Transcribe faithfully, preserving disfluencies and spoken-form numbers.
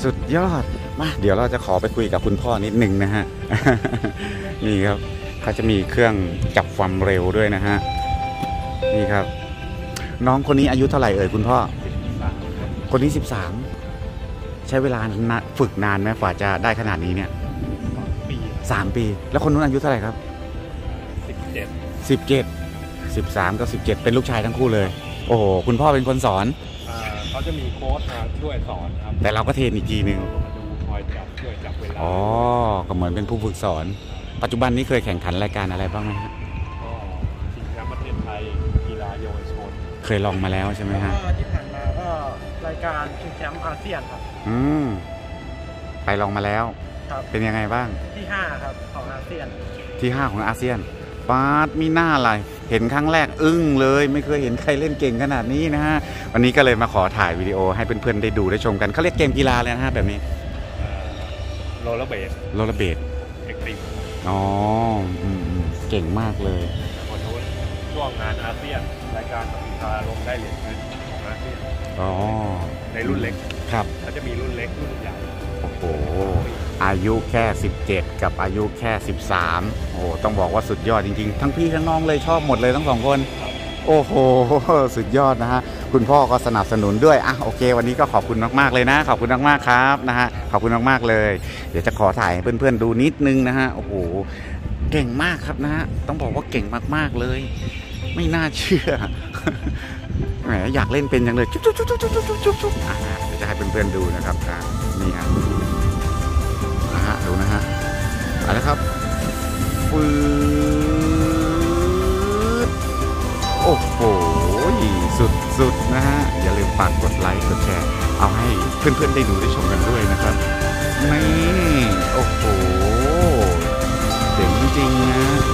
สุดยอดมาเดี๋ยวเราจะขอไปคุยกับคุณพ่อนิดนึงนะฮะ นี่ครับเขาจะมีเครื่องจับความเร็วด้วยนะฮะนี่ครับน้องคนนี้อายุเท่าไหร่เอ่ยคุณพ่อคนนี้สิบสามใช้เวลาฝึกนานไหมกว่าจะได้ขนาดนี้เนี่ยสามปีแล้วคนนู้นอายุเท่าไหร่ครับสิบเจ็ดสิบเจ็ดสิบสามกับสิบเจ็ดเป็นลูกชายทั้งคู่เลยโอ้โหคุณพ่อเป็นคนสอนเขาจะมีโค้ชมาช่วยสอนครับแต่เราก็เทรนอีกทีหนึ่งดูคอยจับช่วยจับเวลาอ๋อก็เหมือนเป็นผู้ฝึกสอนปัจจุบันนี้เคยแข่งขันรายการอะไรบ้างไหมฮะก็ชิงแชมป์ประเทศไทยกีฬาเยาวชนเคยลองมาแล้วใช่ไหมฮะที่ผ่านมาก็รายการชิงแชมป์อาเซียนครับอืมไปลองมาแล้วเป็นยังไงบ้างที่ห้าครับของอาเซียนที่ห้าของอาเซียนปาดมีหน้าอะไรเห็นครั้งแรกอึ้งเลยไม่เคยเห็นใครเล่นเก่งขนาดนี้นะฮะวันนี้ก็เลยมาขอถ่ายวิดีโอให้เพื่อนๆได้ดูได้ชมกันเขาเรียกเกมกีฬาเลยนะฮะแบบนี้โรลเลอร์เบสโรลเลอร์เบสเอ็กซ์ตรีมอ๋อเก่งมากเลยวันนู้นช่วงงานอาเซียนรายการกีฬาลงได้เหรียญเงินของอาเซียนอ๋อในรุ่นเล็กครับเขาจะมีรุ่นเล็กรุ่นใหญ่โอ้โหอายุแค่สิบเจ็ดกับอายุแค่สิบสามโอ้ต้องบอกว่าสุดยอดจริงๆทั้งพี่ทั้งน้องเลยชอบหมดเลยทั้งสองคนโอ้โหสุดยอดนะฮะคุณพ่อก็สนับสนุนด้วยอ่ะโอเควันนี้ก็ขอบคุณมากๆเลยนะขอบคุณมากๆครับนะฮะขอบคุณมากๆเลยเดี๋ยวจะขอถ่ายให้เพื่อนๆดูนิดนึงนะฮะโอ้โหเก่งมากครับนะฮะต้องบอกว่าเก่งมากๆเลยไม่น่าเชื่อแหมอยากเล่นเป็นจังเลยจุ๊บจุ๊บจุ๊บจุ๊บจุ๊บจุ๊บจุ๊บจุ๊บอ่าเดี๋ยวจะให้เพื่อนๆดูนะครับนี่ครับนะฮะดูนะฮะเอาละครับฟืดโอ้โหสุดๆนะฮะอย่าลืมฝากกดไลค์กดแชร์เอาให้เพื่อนๆได้ดูได้ชมกันด้วยนะครับนี่โอ้โหเจ๋งจริงๆนะ